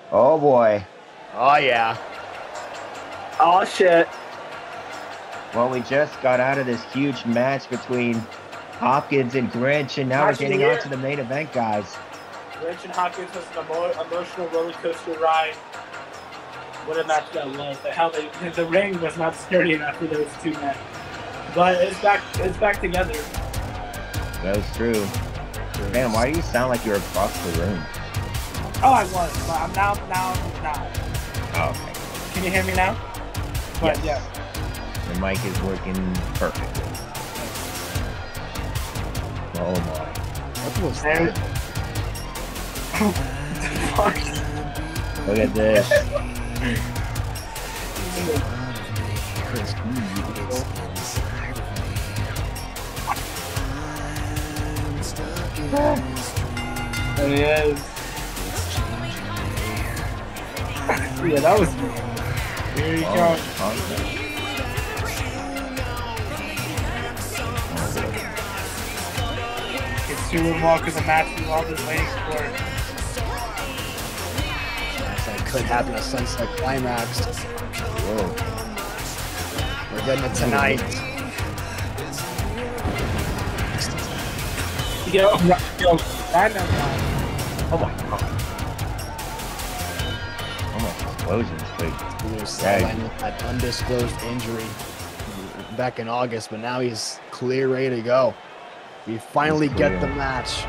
Oh boy. Oh, yeah. Oh, shit. Well, we just got out of this huge match between Hopkins and Grinch, and now we're Actually, getting yeah. on to the main event, guys. Rich and Hopkins was an emotional roller coaster ride. What a match that was. The ring was not sturdy enough for those two men. But it's back together. That was true. Man, why do you sound like you're across the room? Oh, I was, but I'm now I'm not. Oh, okay. Can you hear me now? But Yes. yeah. The mic is working perfectly. Oh my. What was There- that? Look at this. Chris Reed. There he is. Yeah, that was. Here you go. It's Susan Walker, the match we've all been waiting for. That could happen a Sunset Climax. Whoa. We're getting it tonight. Yo, Dynamite. Oh my god. Almost explosions, but Lewis Yeah. landed with that undisclosed injury back in August, but now he's clear, ready to go. We finally He's get clear. the match.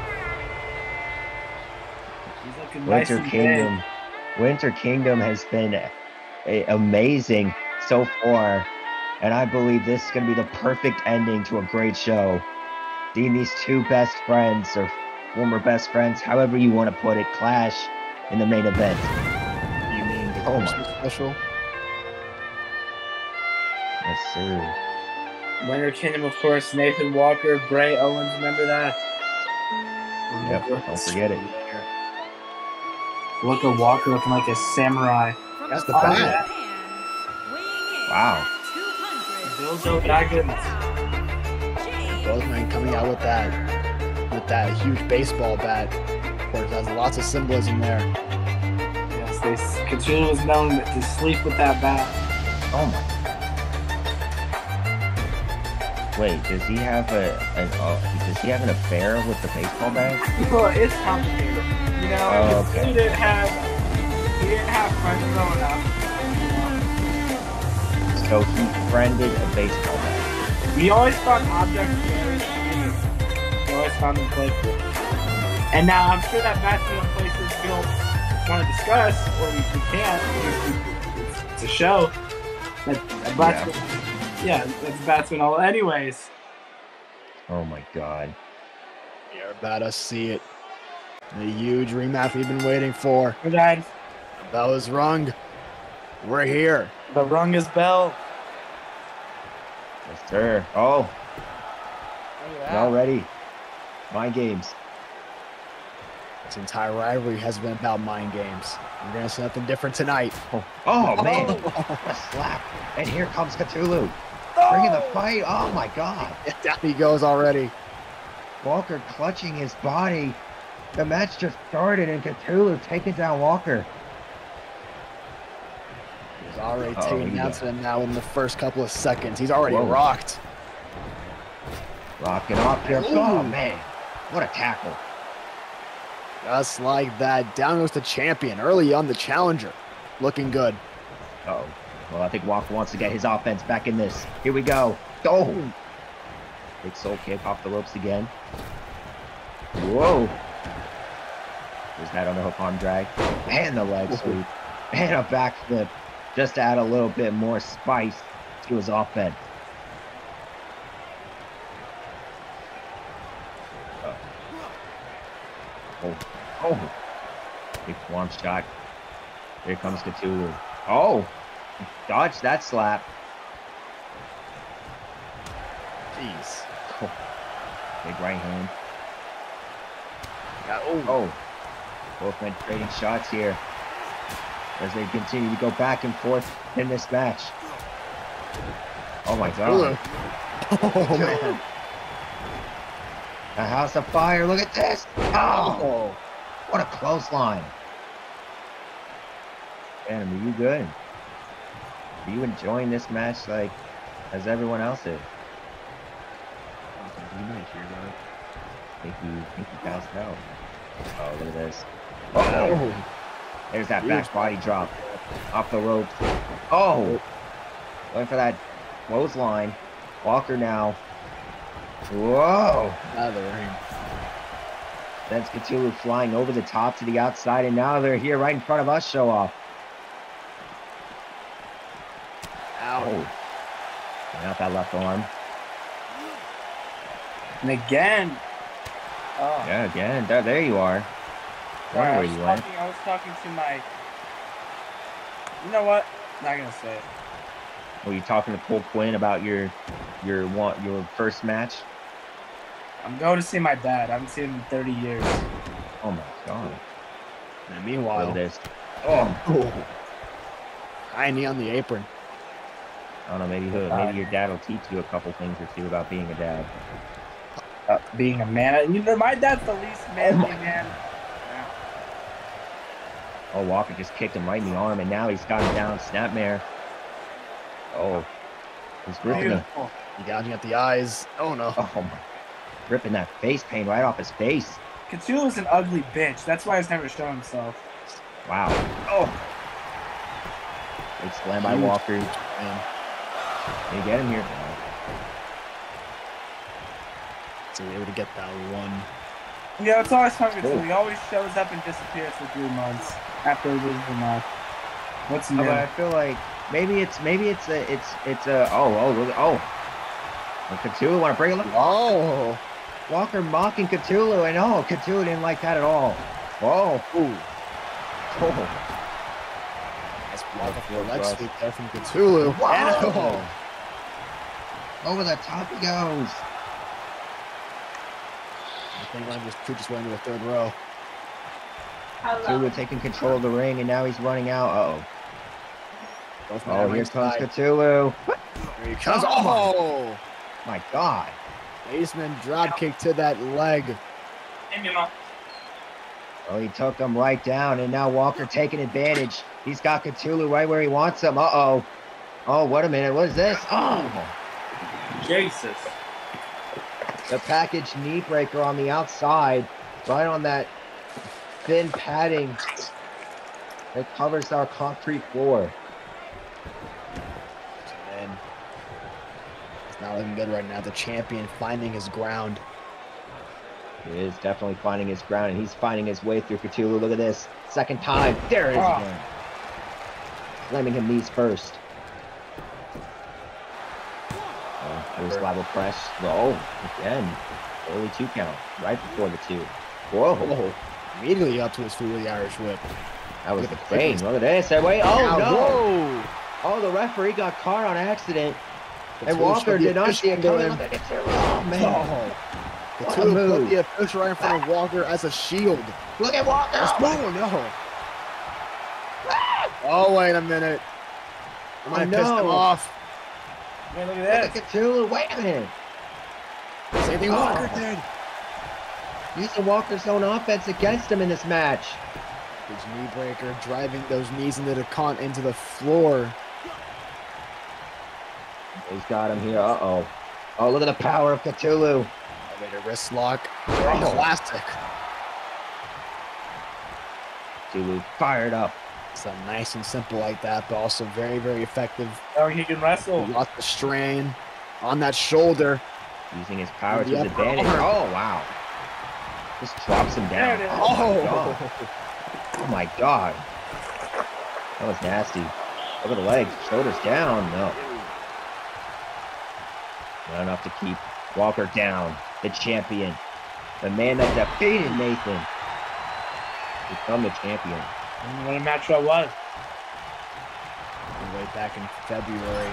He's looking nice Winter and Kingdom. Winter Kingdom has been amazing so far, and I believe this is going to be the perfect ending to a great show. Seeing these two best friends, or former best friends, however you want to put it, clash in the main event. You mean the Oh my- Christmas special? Yes, sir. Winter Kingdom, of course. Nathan Walker, Bray Owens. Remember that? Yep, don't forget it. Look at Walker looking like a samurai. That's the Oh, bat. yeah. Wow. Bilbo Baggins. Both men coming out with that huge baseball bat. Of course, has lots of symbolism there. Yes, Cthulhu was known to sleep with that bat. Oh my. Wait, does he have does he have an affair with the baseball bat? Well, it's complicated. You know, Oh, okay. he didn't have friends growing up. So he friended a baseball bat. We always found objects very amusing. We always found them playful. And now I'm sure that bat's in places we don't want to discuss, or we can't. It's a show. That bat's that's bat's been all. Anyways, Oh my god. You're about to see it. The huge rematch we've been waiting for. good night. The bell is rung. We're here. The rung is bell. Yes, sir. Oh, y'all ready? Mind games. This entire rivalry has been about mind games. We're gonna see nothing different tonight. Oh man, a slap. And here comes Cthulhu. Bringing the fight. Oh my god. Down he goes already. Walker clutching his body. The match just started and Cthulhu taking down Walker. He's already Oh, taken he down got- to him now in the first couple of seconds. He's already Whoa. rocked. Rocking off here. Oh man, what a tackle. Just like that. Down goes the champion. Early on, the challenger. Looking good. Oh, well, I think Walker wants to get his offense back in this. Here we go. Oh, big soul kick off the ropes again. Whoa. There's that on the hook arm drag. And the leg sweep. And a backflip. Just to add a little bit more spice to his offense. Oh. Big swarm shot. Here comes Cthulhu. Oh. Dodged that slap. Jeez. Big right hand. Oh. Oh. Both men trading shots here as they continue to go back and forth in this match. Oh my god. Oh, man. A house of fire. Look at this. Oh. What a clothesline. Phantom, are you good? Are you enjoying this match like as everyone else is? You might hear that. I think he passed out. Oh, look at this. Oh! There's that back body drop. Off the ropes. Oh! Going for that clothesline. Walker now. Whoa! Out of the ring. That's Cthulhu flying over the top to the outside, and now they're here right in front of us. Show off. Ow. Oh. Not that left arm. And again. Oh. Yeah, again. There you are. Sorry, Where you went. I was talking to my. You know what? Not gonna say it. Were you talking to Cole Quinn about your first match? I'm going to see my dad. I haven't seen him in 30 years. Oh my god. And Look meanwhile, at this. Oh. high knee on the apron. I don't know, maybe your dad will teach you a couple things or two about being a dad. Being a man. You know, my dad's the least manly man. Oh, Walker just kicked him right in the arm, and now he's got him down. Snapmare. Oh. He's ripping him. You gouging at the eyes. Oh no. Oh my. Ripping that face paint right off his face. Cthulhu's an ugly bitch. That's why he's never shown himself. Wow. Oh. Big slam by Walker. Man. Can you get him here? So we were able to get that one. Yeah, it's always fun. He always shows up and disappears for 3 months after he loses the match. What's new? But I feel like maybe it's a oh. And Cthulhu want to bring it up. Oh. Walker mocking Cthulhu, and Cthulhu didn't like that at all. Whoa. Ooh. Oh. That's blocked for a leg sweep there from Cthulhu. Wow. Over the top he goes. I think I'm just went into the third row. Cthulhu taking control of the ring, and now he's running out. Oh, here comes Cthulhu. Here he comes. Oh! My God. Baseman drop kick to that leg. Oh, he took him right down, and now Walker taking advantage. He's got Cthulhu right where he wants him. Oh, what a minute. What is this? Oh. Jesus. The package knee breaker on the outside, right on that thin padding that covers our concrete floor. And it's not looking good right now. The champion finding his ground. He is definitely finding his ground, and he's finding his way through Cthulhu. Look at this. Second time. There it is again. Slamming him knees first. There's level press. Oh, again. Early 2 count. Right before the 2. Whoa. Immediately up to his feet with the Irish whip. That was the thing. Look at this. Wait. Oh, no. Whoa. Oh, the referee got caught on accident. And Walker did not see it coming. Look at it. Oh, man. Cthulhu put the official right in front of Walker as a shield. Look at Walker. Oh, no. Oh, wait a minute. I might have pissed him off. Man, look at Look at Cthulhu. Wait a minute. Same thing Walker did. Using Walker's own offense against him in this match. His knee breaker, driving those knees into the floor. He's got him here. Oh, look at the power of Cthulhu. Elevator wrist lock. Classic. Cthulhu fired up. So nice and simple like that, but also very, very effective. Oh, he can wrestle. Lots of strain on that shoulder. Using his power to his advantage. Oh, wow. Just drops him down. Oh, my God. That was nasty. Look at the legs. Shoulders down. No. Not enough to keep Walker down. The champion. The man that defeated Nathan. Become the champion. What a match that was. Way back in February.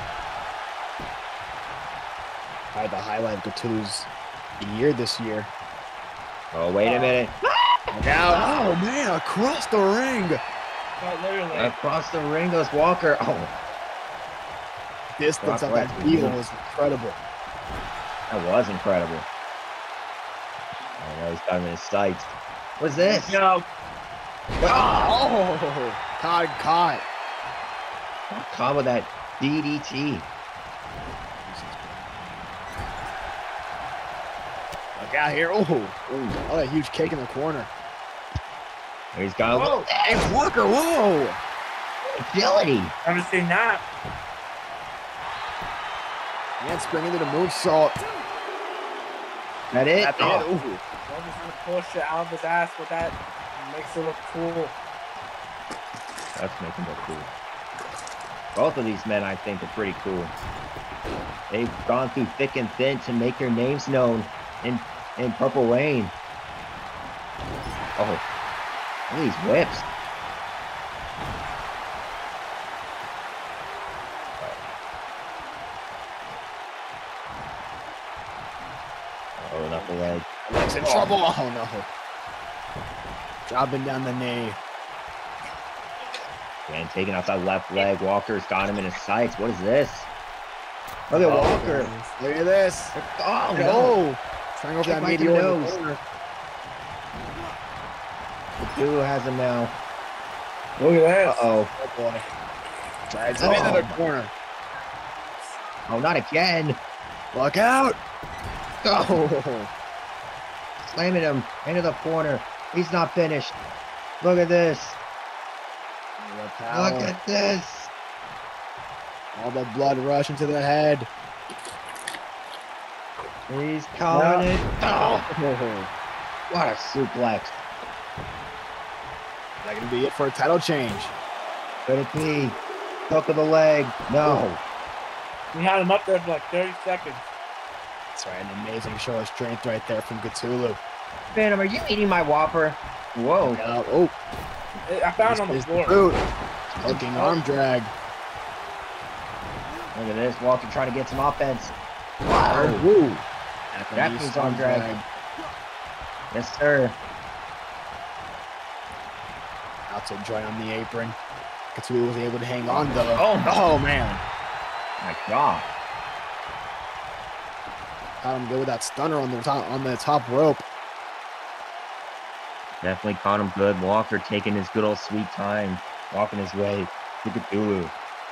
Probably the highlight of Cthulhu's year this year. Oh, wait a minute. Now, oh man, across the ring. Literally. Across the ring goes Walker. Oh. Distance of that heel was incredible. That was incredible. Oh, now he's got him in his sights. What's this? No. Oh, caught. Combo that DDT. Look out here. Oh, oh, a huge kick in the corner. He's got Whoa. James Walker, whoa. agility. Haven't seen that. Handspring into the moonsault. That it? At the Oh. head. Ooh. I'm just gonna push it out of his ass with that. Makes it look cool. That's making it cool. Both of these men, I think, are pretty cool. They've gone through thick and thin to make their names known in Purple Rain. Oh, look at these whips. Oh, not the leg. Leg's in trouble. Oh, no. Dropping down the knee. And taking out that left leg. Walker's got him in his sights. What is this? Look at Walker. Look at this. Oh, no. No. Trying over Kick that right to meteor. the in the nose. corner. Cthulhu has him now. Look at that. Uh-oh. Oh, boy. Drives him into the corner. Oh, not again. Look out. Oh. Slamming him into the corner. He's not finished. Look at this. Look at this. All the blood rush into the head. He's calling it. Oh, Oh. what a suplex. That gonna be it for a title change. Could it be? Hook of the leg. No. We had him up there for like 30 seconds. That's right, an amazing show of strength right there from Cthulhu. Phantom, are you eating my Whopper? Whoa. Oh, I found him on the is the floor. boot. Hooking arm drag. Look at this. Walker trying to get some offense. Wow. Woo. Japanese arm drag. Yes, sir. Out to join on the apron. Cthulhu was able to hang on though. Oh, man. my God. Caught him good with that stunner on the top rope. Definitely caught him good. Walker taking his good old sweet time, walking his way to Cthulhu.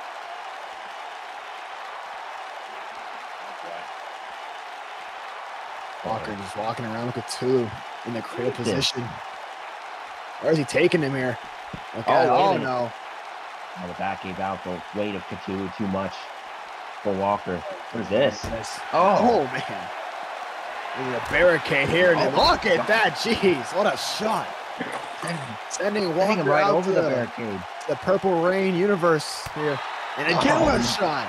Walker just walking around with Cthulhu in the critical position. Where is he taking him here? Okay. Oh, wait a Oh, minute. no. Oh, the back gave out the weight of Cthulhu too much for Walker. What is this? Oh, man. There's a barricade here. And Oh, look at God. that. Jeez. What a shot. Sending Hitting Walker him right out over to the barricade. the Purple Rain universe here. And again, Oh. what a shot.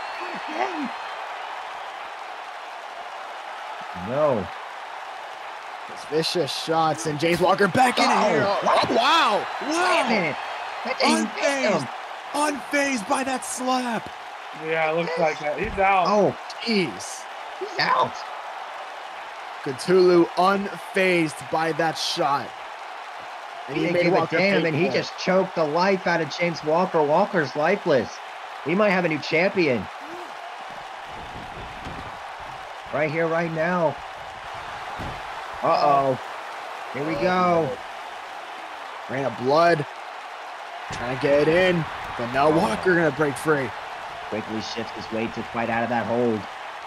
No. It's vicious shots. And James Walker back in Oh, here. what? Oh, wow. Wait a Wow. minute. That didn't hit him. Unfazed by that slap. Yeah, it looks like that. He's out. Oh, Jeez. he's out. Cthulhu unfazed by that shot. And He he didn't made give a Walker damn, pay and he for it. just choked the life out of James Walker. Walker's lifeless. We might have a new champion. Right here, right now. Uh-oh. Here we go. Rain of blood. Trying to get it in. But now Walker gonna break free. Quickly shifts his weight to fight out of that hold.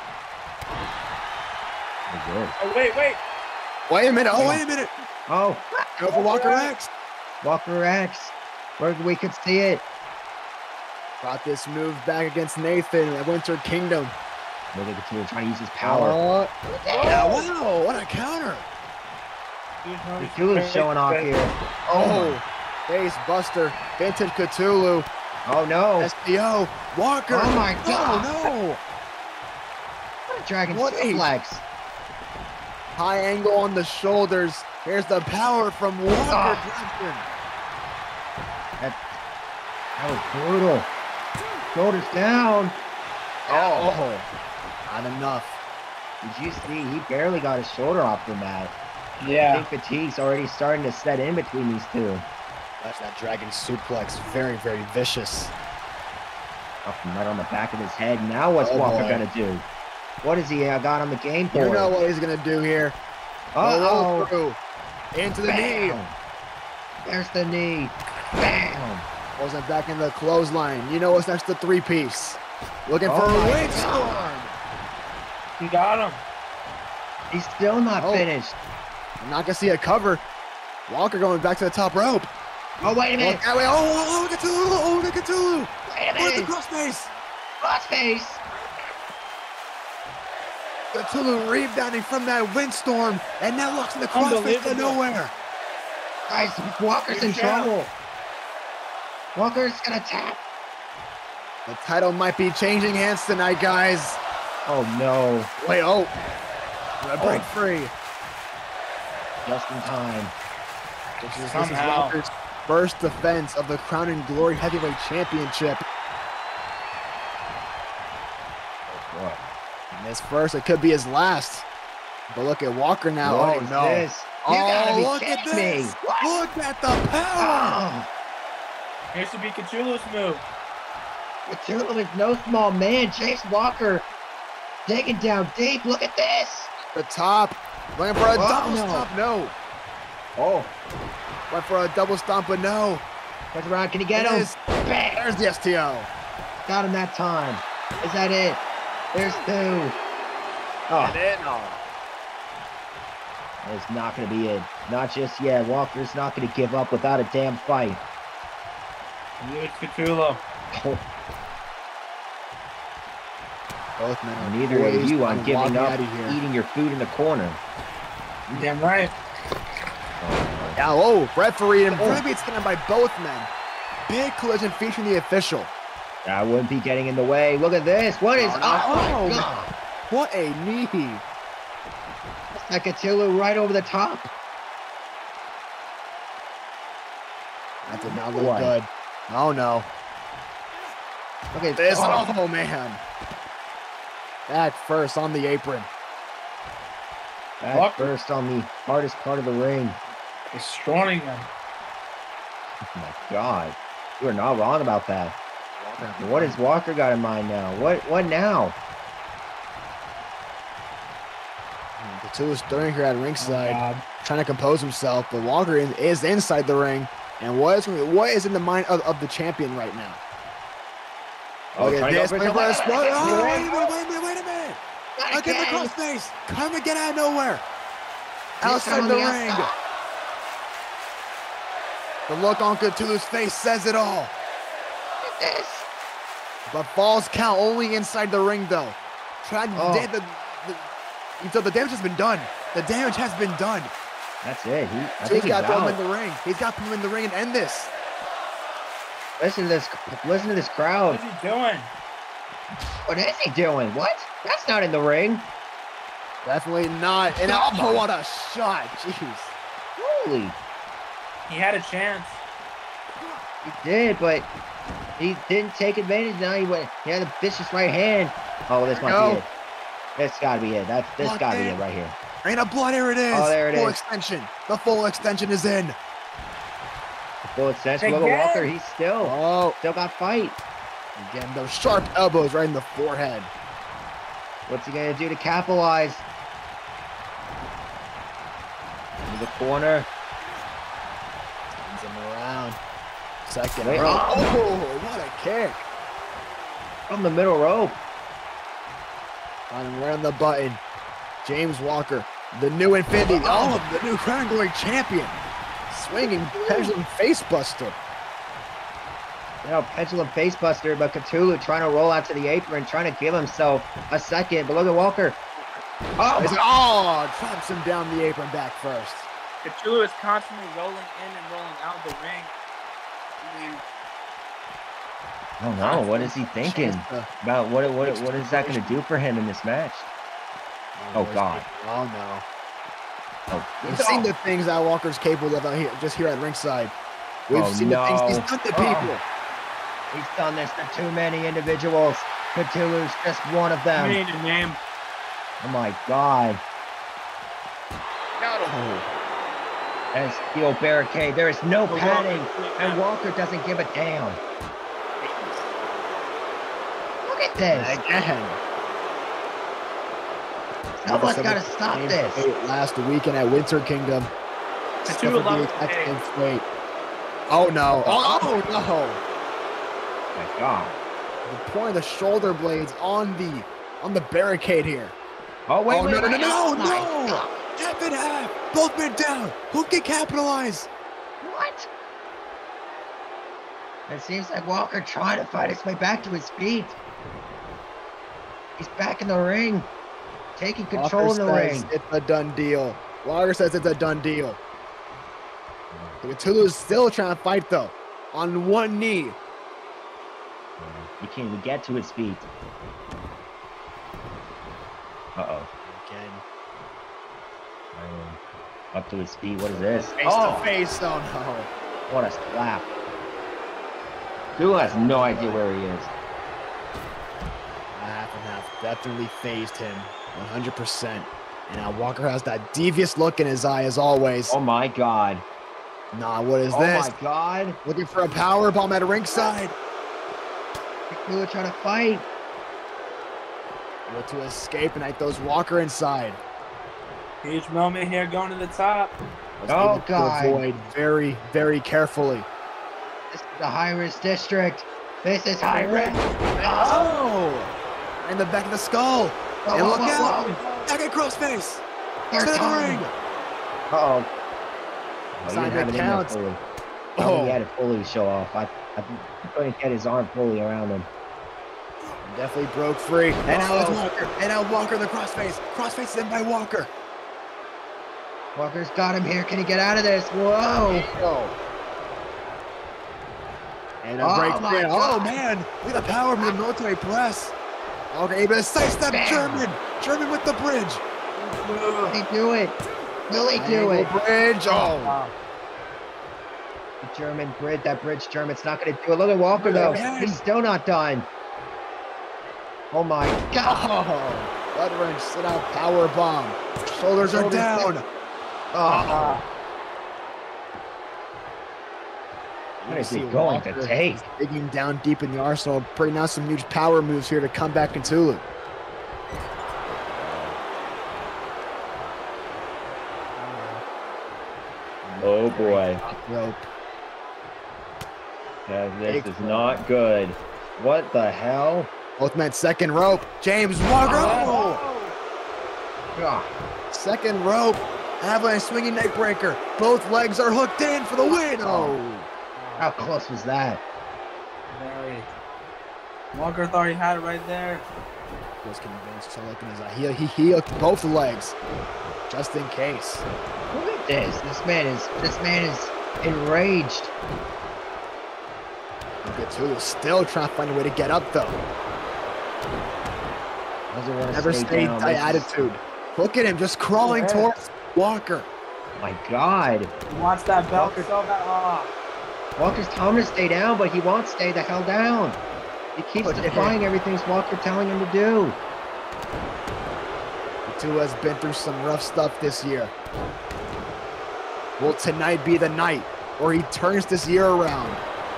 Good. Oh, wait. Wait a minute. Oh, wait a minute. Oh, Go for Walker X. Walker X. Where we could see it. Brought this move back against Nathan at Winter Kingdom. Look at Cthulhu trying to use his power. Yeah, wow. What a counter. Cthulhu's showing off here. Oh, face buster. Vintage Cthulhu. Oh, no. SPO. Walker. Oh, my God. Oh, What a dragon What a- suplex. no. High angle on the shoulders. Here's the power from Walker. That was brutal. Shoulders down. Oh, not enough. Did you see? He barely got his shoulder off the mat. I Yeah. think fatigue's already starting to set in between these two. That's that dragon suplex. Very, very vicious. Up and right on the back of his head. Now what's Oh, Walker boy. gonna do? What has he got on the game for? You know what he's gonna do here. Uh-oh. Roll through. Into the knee. Bam. There's the knee. Bam. Pulls him back in the clothesline. You know what's next to 3-piece. Looking for Oh a my windstorm. He got him. He's still not finished. I'm not going to see a cover. Walker going back to the top rope. Oh, wait a minute. Look at Cthulhu. Oh, look at Cthulhu. Wait a Look at minute. crossface. Crossface. Cthulhu rebounding from that windstorm, and now looks in the crossface to nowhere. Guys, Walker's in trouble. Walker's gonna tap. The title might be changing hands tonight, guys. Oh no. Wait, break free. Just in time. This is Somehow. Walker's first defense of the Crown and Glory Heavyweight Championship. Oh boy. And his first, it could be his last. But look at Walker now. What Oh is no. this? You gotta be look at kidding me. this. What? Look at the power. Oh. Here should be Cthulhu's move. Cthulhu is no small man. Chase Walker digging down deep. Look at this. The top. Looking for a Oh, double no. stomp. No. Oh. Went for a double stomp, but no. Turns around. Can you get It him? is. Bang. There's the STO. Got him that time. Is that it? There's two. Oh, it's not going to be it. Not just yet. Walker's not going to give up without a damn fight. It's Cthulhu. Both men are Neither of poised you on on giving walking up out of here. eating your food in the corner. You damn right. Now, referee and referee taken by both men. Big collision featuring the official. I wouldn't be getting in the way. Look at this. What is? Oh, Oh, no. my God. What a knee. That Cthulhu right over the top. That did not look What? good. Oh no. Look at This, Oh, oh man. Back first on the apron. back Walker. first on the hardest part of the ring. Destroying him. Oh my God. You are not wrong about that. What has Walker got in mind now? What now? The two is stirring here at ringside, God. trying to compose himself, but Walker is inside the ring. And what is in the mind of the champion right now? Oh, Look at trying to this. go for Wait for a some- spot. Oh, Not wait a minute. again. Look at the crossface. Come and get out of nowhere. This Outside time on the the ring. outside. The look on Cthulhu's face says it all. Look at this. But falls count only inside the ring, though. So the damage has been done. The damage has been done. That's it. I He's think he's got to throw him out. in the ring. He's got to put him in the ring and end this. Listen to this. Listen to this crowd. What is he doing? What is he doing? What? That's not in the ring. Definitely not. And Come oh, on. what a shot. Jeez. Holy. He had a chance. He did, but he didn't take advantage. Now he had a vicious right hand. Oh, this might Go. be it. This gotta be it. This Lock gotta be in. it right here. Rain of blood, here it is. Oh, there it full is. extension. The full extension is in. Full extension. Look Again? at Walker. He's still got fight. Again, those sharp elbows right in the forehead. What's he gonna do to capitalize? In the corner. Turns him around. Second Wait, rope. oh. Oh, what a kick. From the middle rope. On him right on the button. James Walker, the new Infinity. Oh, the new Crown and Glory champion. Swinging pendulum face buster. You know, pendulum facebuster, but Cthulhu trying to roll out to the apron, trying to give himself a second. But look at Walker. Oh, Traps him down the apron back first. Cthulhu is constantly rolling in and rolling out of the ring. I mean, I don't know. What is he thinking about? What is that going to do for him in this match? Oh, God. Oh no. Oh, We've seen the things that Walker's capable of out here, just here at ringside. We've Oh, seen the things he's done to people. He's done this to too many individuals. Cthulhu's just one of you them. need a name. Oh my God. As steel barricade, there is no padding, and Walker doesn't give a damn. Look at this. Again. Someone's got to stop this. Last weekend at Winter Kingdom. Cthulhu loves Stephanie the X-Men Fate. Oh no. Oh no. my God. The point of the shoulder blades on the barricade here. Oh, wait, Oh, wait, no, wait. no. God. Half and half. Both men down. Who can capitalize? What? It seems like Walker trying to fight his way back to his feet. He's back in the ring, taking control Walker in the says ring. it's a done deal. Walker says it's a done deal. Tulu's still trying to fight, though, on one knee. He can't even get to his feet. Uh-oh. Again. Up to his feet. What is this? Face to face. Oh, no. What a slap. Tulu has no idea where he is. Half and half definitely phased him 100%. And now Walker has that devious look in his eye as always. Oh, my God. Nah, what is Oh, this? my God. Looking for a power bomb at ringside. Tulu trying to fight. Able to escape, and that throws Walker inside. Huge moment here going to the top. Was Oh, able to God. avoid very, very carefully. This is the high-risk district. This is high-risk. Oh! In the back of the skull. Whoa, And whoa, look whoa, out! whoa. Back at crossface. Third Center of the time. ring. Uh-oh. Oh, he Side didn't have it in there counts. fully. Oh. He had it fully show off. I couldn't get his arm fully around him. Definitely broke free. And now it's Oh. Walker. And now Walker the crossface. Crossface in by Walker. Walker's got him here. Can he get out of this? Whoa! Go. And a Oh, break my in. Oh, God. man. Look at the power of the military press. Walker able to sidestep Bam. German. German with the bridge. Will he do it? Will he do it? Angle bridge. Oh. The German bridge, that bridge German's not going to do it. Look at Walker, though. Again. He's still not done. Oh, my God. Oh. Blood wrench. Sit out. Power bomb. Shoulders are Shoulders down. Oh, what is he going to take? Digging down deep in the arsenal, bringing out some huge power moves here to come back in Tulu. Oh, boy. Rope. This is not good. What the hell? Both men second rope. James Walker. Oh. Ah, Second rope. Avalanche swinging neck breaker. Both legs are hooked in for the win. Oh. how close was that? Very. Walker thought he had it right there. Was convinced. So look in his eye. He hooked both legs, just in case. Look at this. This man is enraged. Look at Tulu still trying to find a way to get up though. Doesn't want to Never stay stayed down. tight This is- attitude. Look at him just crawling Yeah. towards Walker. My God. He wants that belt Walker- so bad. Oh. Walker's telling him to stay down, but he won't stay the hell down. He keeps Look at defying everything Walker telling him to do. Tulu has been through some rough stuff this year. Will tonight be the night where he turns this year around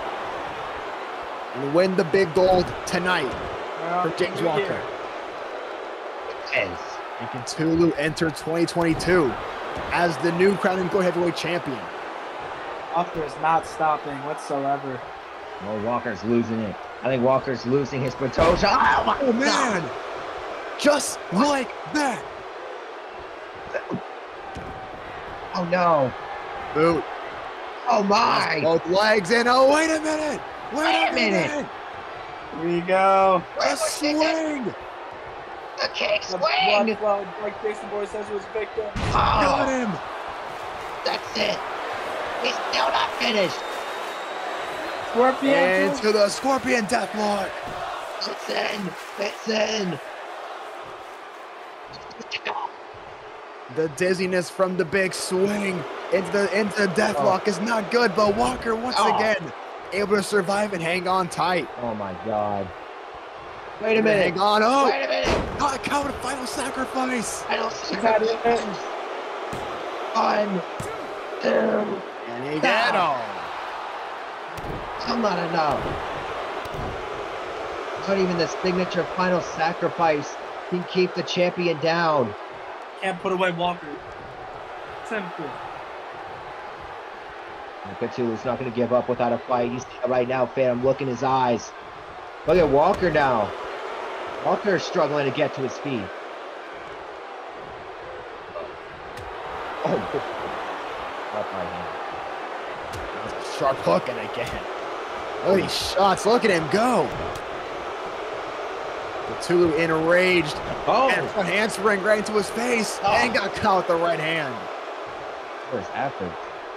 and win the big gold tonight Well, for James here. Walker? Yes. And can Tulu enter 2022 as the new Crown and Gold Heavyweight Champion? Walker is not stopping whatsoever. Oh, Walker's losing it. I think Walker's losing his potential. Oh, my Oh man! Just like that! Oh, no. Boot. Oh, my. Both legs in. Oh, wait a minute! Wait a minute. Here we go. A swing! The kick The blood swing. flow, like Jason Boy says to his victim. Got Oh, him! that's it. He's still not finished. Scorpion. Into the Scorpion Deathlock. It's in. It's in. The dizziness from the big swing into Deathlock is not good, but Walker once Oh. again able to survive and hang on tight. Oh, my God. Wait a minute. Hang on. Oh, Wait a minute. not count. Final sacrifice. I don't see Got it. 1, 2. And he got all. Still not enough. Not even the signature final sacrifice can keep the champion down. Can't put away Walker. Simple. Tulu's not going to give up without a fight. You see it right now, fam. Look in his eyes. Look at Walker now. Walker is struggling to get to his feet. Oh. Left right hand. Sharp hook and again. Look at these shots. Look at him go. Cthulhu enraged. Oh. And front handspring right into his face. And got caught with the right hand. What his effort.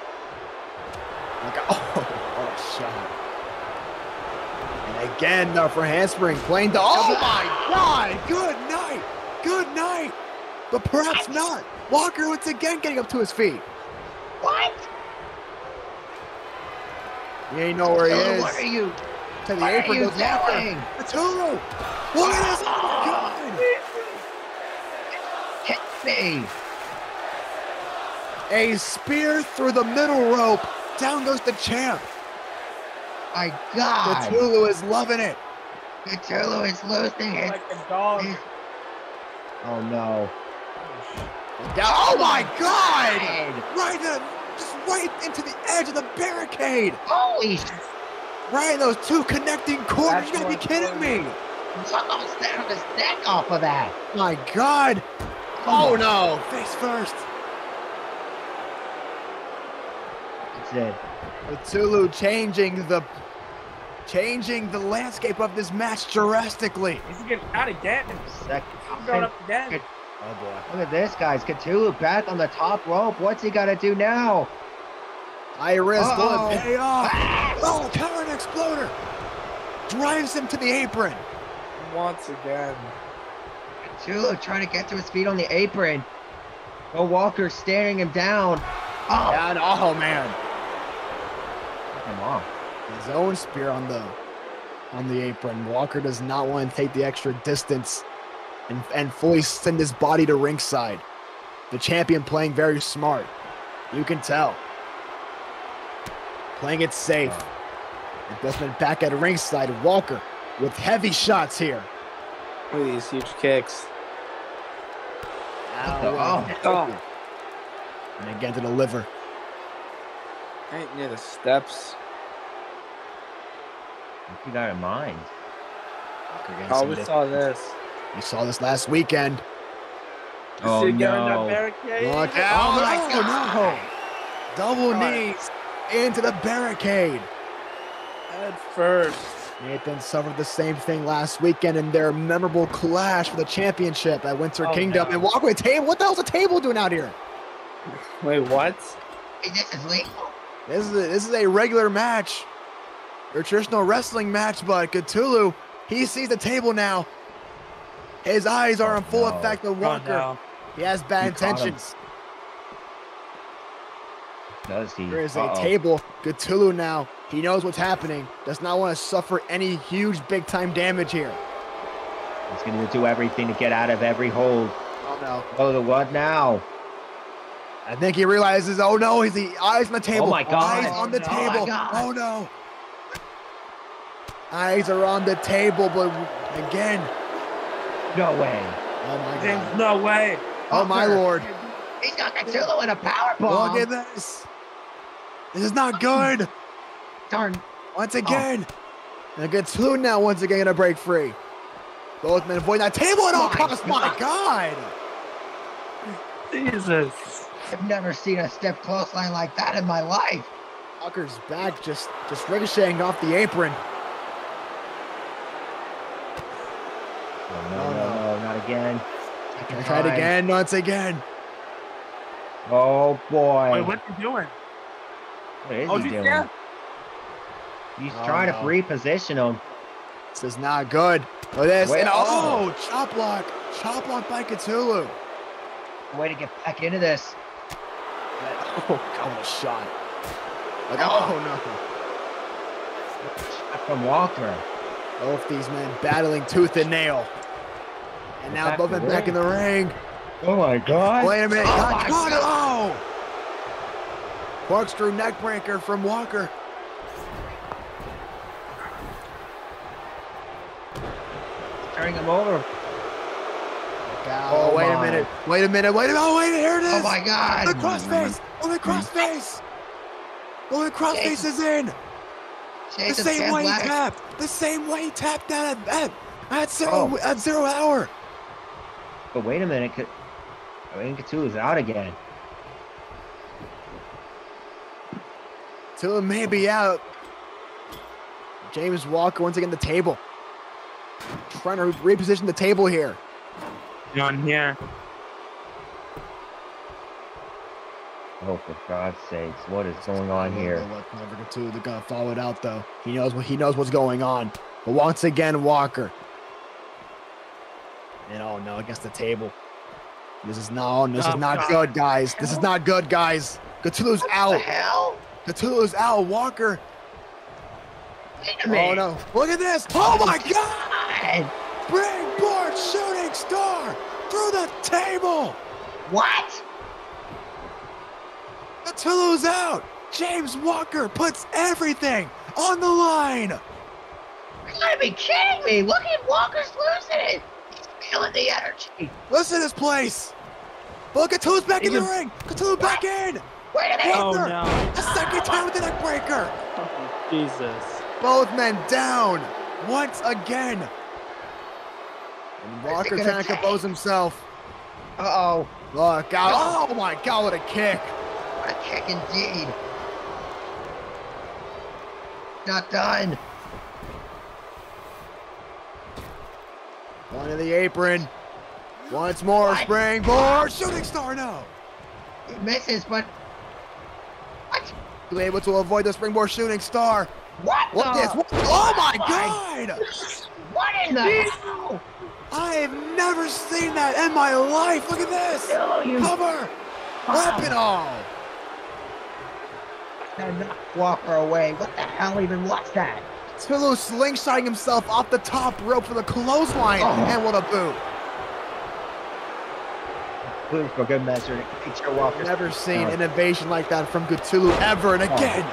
What a shot. And again, the front handspring playing the. Oh my God! Good night! Good night! But perhaps not. Walker once again getting up to his feet. What? He ain't know where he is. What are you? To the What apron are you goes Walker. doing? Cthulhu! Look at this! Oh my God! Hit me! A spear through the middle rope. Down goes the champ. My God! Cthulhu is loving it. Cthulhu is losing it. Like a dog. Oh no! Oh my God! Just right into the edge of the barricade. Holy shit! Right in those two connecting corners. You gotta be kidding me. Almost down his neck off of that. My God. Oh no. Face first. That's it. Cthulhu changing the landscape of this match drastically. He's getting out again. Second. I'm going up again. Oh boy. Look at this, guys. Cthulhu back on the top rope. What's he got to do now? High risk Uh-oh. will pay off. Oh, counter exploder. Drives him to the apron. Once again. Cthulhu trying to get to his feet on the apron. Oh, Walker staring him down. Oh, And oh man. come on. His own spear on the apron. Walker does not want to take the extra distance and fully send his body to ringside. The champion playing very smart. You can tell. Playing it safe. Investment back at ringside. Walker with heavy shots here. Look at these huge kicks. Oh. And again to the liver. Right near the steps. What you got in mind? Walker getting Oh, some we dis- saw this. We saw this last weekend. Oh, See it going down no. barricade? Look Oh, out. my Oh, God. no. Double God. knees into the barricade. Head first. Nathan suffered the same thing last weekend in their memorable clash for the championship at Winter Oh, Kingdom. no. And walk away table. What the hell's the table doing out here? Wait, what? Hey, this is legal. This is a regular match, or traditional wrestling match. But Cthulhu, he sees the table now. His eyes are in full no. effect with Oh, Walker. no. He has bad He caught him. intentions. Does he? There is Uh-oh. a table. Cthulhu now. He knows what's happening. Does not want to suffer any huge big time damage here. He's going to do everything to get out of every hold. Oh no. Oh, the what now? I think he realizes, oh no, he's the eyes on the table. Oh my God. Eyes on the Oh, no. table. Oh my God. Oh no. Eyes are on the table, but again. No way. Oh my There's God. no way. Oh my Walker. Lord. He's got Cthulhu in a powerbomb. Look at this. This is not good. Darn. Once again. And Cthulhu now once again gonna break free. Both men avoid that table at all My costs. My God. Jesus. I've never seen a stiff clothesline like that in my life. Walker's back just ricocheting off the apron. Oh, no, not again. Gonna try it again, once again. Oh, boy. Wait, what's he doing? What is Oh, he did you doing? see that? He's Oh, trying no. to reposition him. This is not good. Look at this. Wait, And oh. chop block. Chop block by Cthulhu. Way to get back into this. Oh, God, what a shot. Like, Oh. no. Shot from Walker. Both these men battling tooth and nail. And now Back both to men back in the ring. Oh, my God. Wait a minute. Oh, God, my God, God. oh! Corkscrew neckbreaker from Walker. Turning him over. Oh, Oh, wait a my. minute. Wait a minute. Wait a minute. Oh, wait, here it is. Oh, my God. The crossface. Oh, the crossface. Oh, the crossface is in. Chase The same way he left. tapped. The same way he tapped that at Oh. 0 hour. But wait a minute. I mean, Cthulhu's out again. Cthulhu may be out. James Walker once again the table. Trying to reposition the table here. On here. Oh, for God's sakes, what is going on here? Never Cthulhu, they're gonna follow it out though. He knows what's going on. But once again, Walker. And oh no, against the table. This is not good, guys. This is not good, guys. Cthulhu's What the out. hell? Cthulhu's out. Walker. Wait a minute. Oh no. Look at this. Oh my God. God. Springboard shooting star through the table. What? Cthulhu's out. James Walker puts everything on the line. You gotta be kidding me. Look at Walker's losing it. He's feeling the energy. Listen to this place. Look, Cthulhu's back in the ring. Cthulhu back in. Wait a minute. Oh Walker, no. the second time with the neck breaker. Jesus. Both men down once again. And Walker gonna trying to take? compose himself. Uh-oh. Look out. Oh my God, what a kick. What a kick indeed. Not done. Going to the apron. Once more, What? springboard. Shooting star, no. He misses, but... What? To be able to avoid the springboard shooting star. What Look the... this. Oh my God. What in the hell? I have never seen that in my life. Look at this. Cover. Weapon all. That knocked Walker away. What the hell even was that? Cthulhu slingshotting himself off the top rope for the clothesline. Oh. And what a boot. Boom for good measure. H.R. Walker. Never seen innovation like that from Cthulhu ever and again.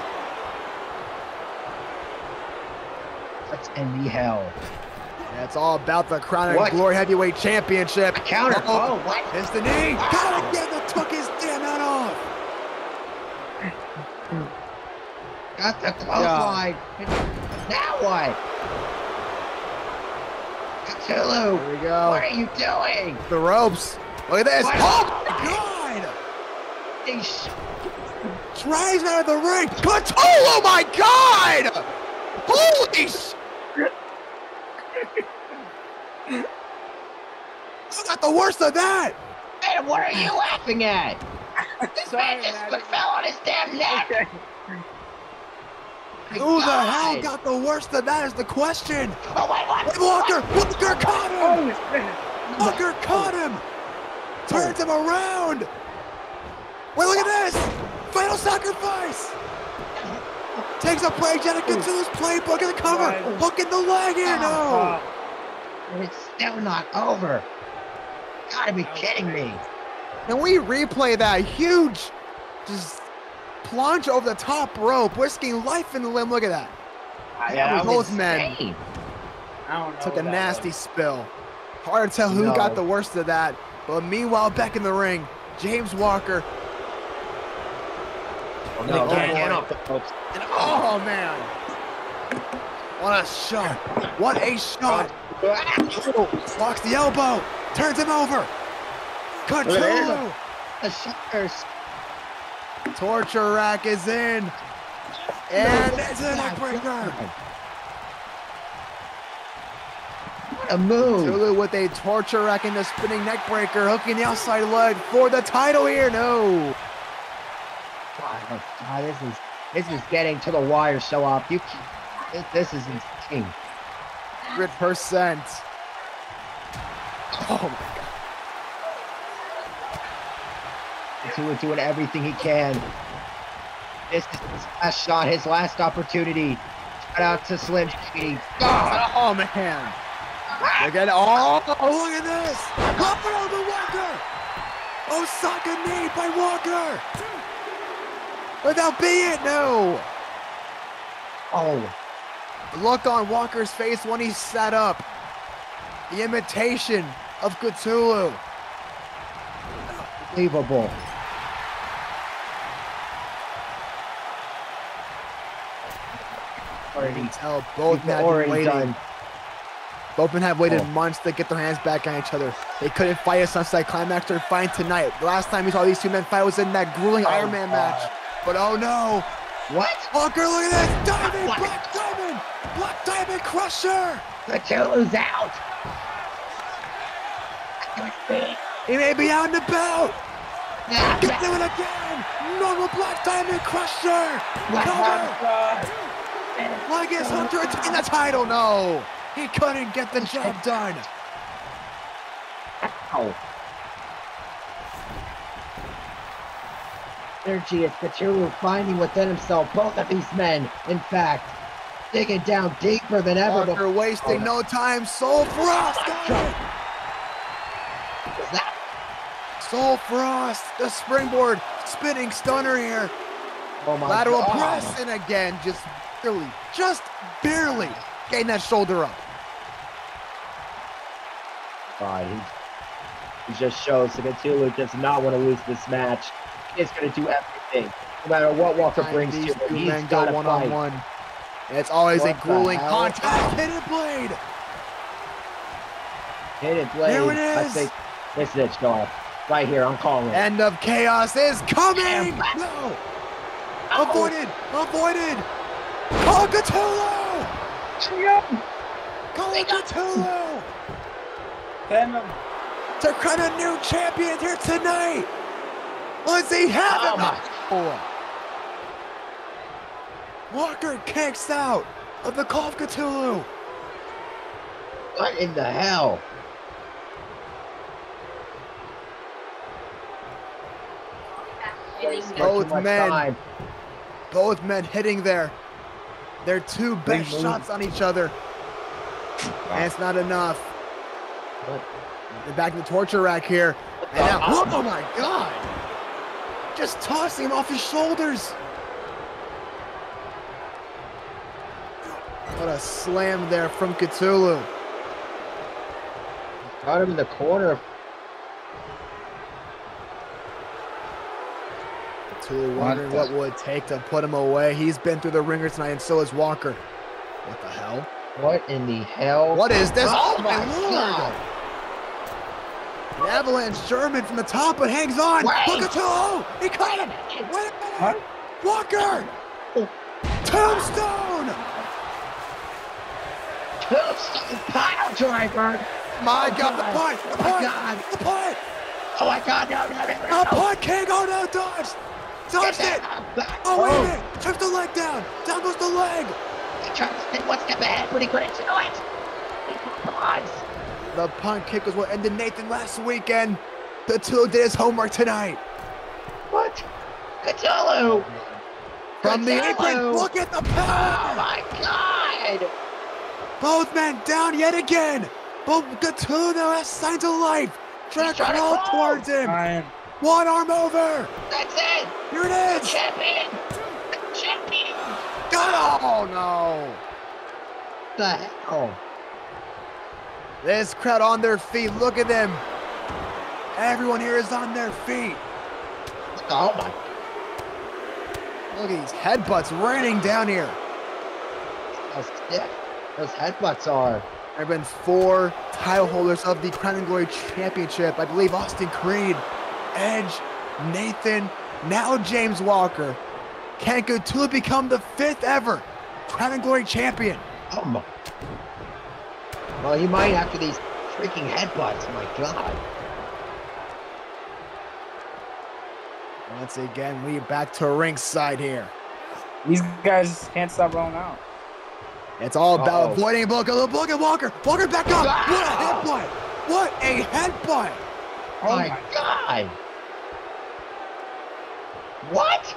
Let's end the hell. Yeah, it's all about the Crown and What? Glory Heavyweight Championship. A counter. Uh-oh. Oh, what? It's the knee. God again that took his damn head off. Got the clothesline. Now what? Cthulhu. Here we go. What are you doing? The ropes. Look at this. What? Oh my God. These... Drives out of the ring. Cthulhu, oh my God. Holy sh... You got the worst of that. Man, what are you laughing at? This Sorry, man just man. fell on his damn neck. My Who the hell God. got the worst of that is the question. Oh, wait, what? Walker caught him. Oh shit. Walker caught him. Turns him around. Wait, look at this. Final sacrifice. Takes a play, Janet gets to his playbook and the cover. Right. Hook in the leg here, no. And it's still not over. Gotta be kidding me. And we replay that huge, just plunge over the top rope, risking life in the limb. Look at that. That was both men. insane. I don't know Took a what that nasty was. spill. Hard to tell who No. got the worst of that. But meanwhile, back in the ring, James Walker. Oh, no, no, can't get get off the ropes. And oh man, what a shot! What a shot! Blocks the elbow, turns him over. Cthulhu. The shutters. Torture rack is in, and it's a neck breaker. What a move. Cthulhu with a torture rack and a spinning neck breaker, hooking the outside leg for the title here. No. God, this is getting to the wire so up. This is insane. 100%. Oh my God. Cthulhu doing everything he can. This is his last shot, his last opportunity. Shout out to Slim Shady. God. Oh man. Look at look at this. Cover on the Walker. Osaka knee by Walker. Without being it, no. Oh, The look on Walker's face when he sat up. The imitation of Cthulhu. unbelievable. Already, tell both men have been already waiting. done. Both men have waited months to get their hands back on each other. They couldn't fight a Sunset Climax. They're fighting tonight. The last time we saw these two men fight was in that grueling Iron Man match. But oh no! What? Walker, look at this! Diamond! Black Diamond! Black Diamond Crusher! Cthulhu's out. He may be out and about! Yeah, Get him again! Normal Black Diamond Crusher! Legacy Hunter taking the title! No! He couldn't get the job done! Ow. Energy is Cthulhu finding within himself both of these men. In fact, digging down deeper than ever Walker before. wasting no time. Soul Frost! Was that? Soul Frost! The springboard! Spinning stunner here! Oh my Lateral God. press and again, just barely getting that shoulder up. God, he just shows that Cthulhu does not want to lose this match. He's going to do everything, no matter what Walker brings to These him. two He's men got go to fight. one-on-one. And it's always What a the grueling hell? contact. Hidden blade! Hidden blade. There it I is. think this is it, Star. Right here, I'm calling it. End of chaos is coming! Damn. No! Oh. Avoided! Avoided! Call Cthulhu! Call Cthulhu! Pin him. To crown a new champion here tonight! Let's see have Oh him! my. Oh. Walker kicks out of the Call of Cthulhu! What in the hell? Both Too much men. time. Both men hitting their two best move. shots on each other. And it's not enough. What? They're back in the torture rack here. And now, oh my God! Just tossing him off his shoulders. What a slam there from Cthulhu. Got him in the corner. Cthulhu wondering what would it take to put him away. He's been through the ringer tonight, and so is Walker. What the hell? What in the hell? What is this? Oh Oh my my Lord! God. An avalanche German from the top, but hangs on. Wait. Look at Cthulhu! He caught him! Wait a minute! What? Walker! Tombstone! Tombstone pile driver. My Oh God, the God. punt! The Oh my punt! God. The punt! Oh my God, no. The punt can't go no dodge! Dodged it! Oh, wait a minute! Trips the leg down! Down goes the leg! He tried to spin one step ahead, but he couldn't do it. He compromised. The punt kick was what ended Nathan last weekend. Cthulhu did his homework tonight. What? Cthulhu! From the Cthulhu! apron, look at the Oh power! my God! Both men down yet again. But Cthulhu now has signs of life. Trying He's to trying to crawl crawl. towards him. Ryan. One arm over. That's it! Here it is. Champion! Champion! Oh no. The hell? This crowd on their feet. Look at them. Everyone here is on their feet. Oh my. Look at these headbutts raining down here. How stiff those headbutts are. There have been 4 title holders of the Crown and Glory Championship. I believe Austin Creed, Edge, Nathan, now James Walker. Can Cthulhu become the 5th ever Crown and Glory champion? Oh my. Well, he might after these freaking headbutts. My God. Once again, we back to ringside here. These guys can't stop rolling out. It's all about Uh-oh. avoiding Booker. Look at Walker. Walker back up. Wow. What a headbutt. Oh my God. What?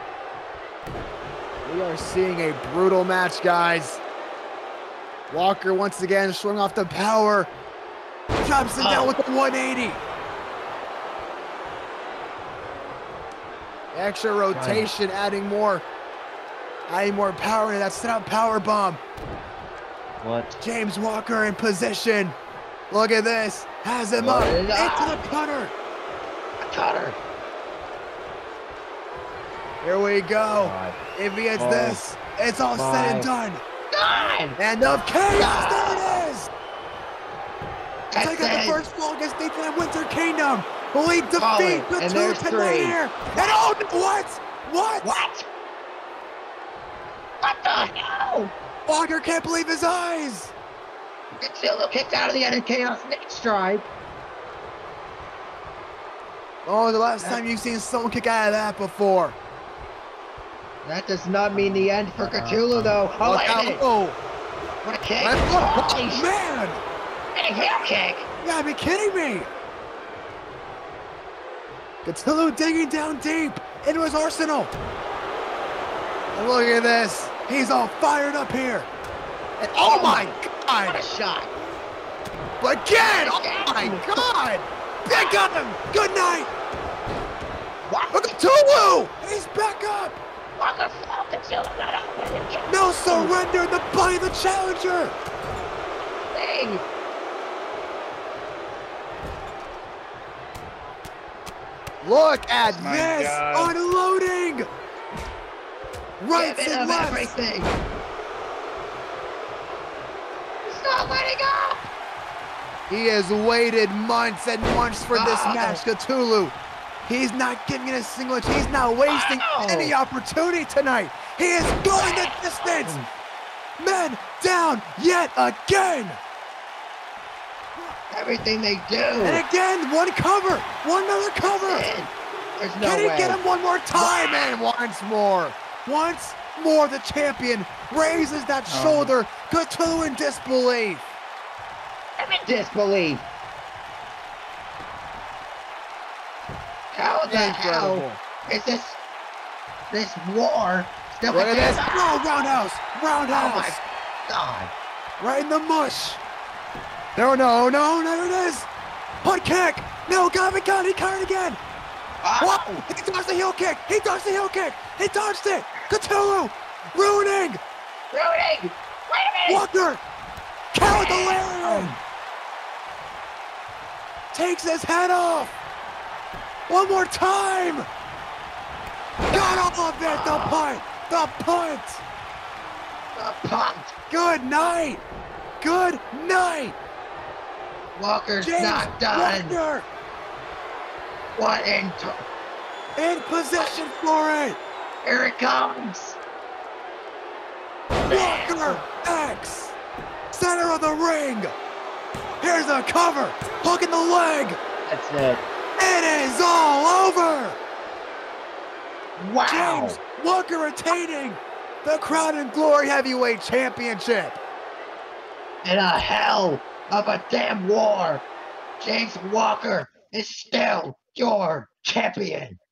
We are seeing a brutal match, guys. Walker once again showing off the power. Drops it down with the 180. Extra rotation, adding more power into that set-up power bomb. What? James Walker in position. Look at this. Has him up What? into the cutter. Cutter. Here we go. God. If he hits Oh. this, It's all said and done. God! And the chaos, there it is! That's Take out the it. first fall against Nathan Winter Kingdom. Elite Call defeat it. the And two there's tonight three. here. And oh, what? What? What? What the hell? Walker can't believe his eyes. Cthulhu kicked out of the end of Chaos Next Stripe. Oh, the last time you've seen someone kick out of that before. That does not mean the end for Cthulhu, though. Oh, Look out. landed. Oh, What a kick. oh, Holy man. shit. Heel kick. You gotta be kidding me. Cthulhu digging down deep into his arsenal. And look at this. He's all fired up here. And oh my What a God. shot. Again. Oh my God. Pick up him. Good night. What? Look at Cthulhu. He's back up. Walker fell. Cthulhu got up with him. No surrender in the body of the challenger. Thing. Look at My this. God. Unloading. Right Give it and of left. everything. He's not letting up. He has waited months and months for this Oh. match, Cthulhu. He's not giving it a single inch. He's not wasting Oh. any opportunity tonight. He is going the distance. Men down yet again. Everything they do. And again, one cover. One other cover. There's no Can he way. get him one more time? And once more. Once more, the champion raises that shoulder. Cthulhu in disbelief. I'm in disbelief. How the Incredible. hell is this war still Look at this. continuing? Oh, roundhouse. Oh Roundhouse. my God. Right in the mush. No, there it is. Punt kick. No, got it. He caught it again. Oh, Whoa, he dodged the heel kick. He dodged the heel kick. He dodged it. Cthulhu, ruining. Rudy! Wait a minute! Walker, count the lariat. Takes his head off. One more time. Got all of it. The punt. The punt. The punt. Good night. Good night. Walker's James not done. Walker What in position for it. Here it comes. Walker X, center of the ring. Here's the cover, hook in the leg. That's it. It is all over. Wow. James Walker retaining the Crown and Glory Heavyweight Championship. In a hell of a damn war, James Walker is still your champion.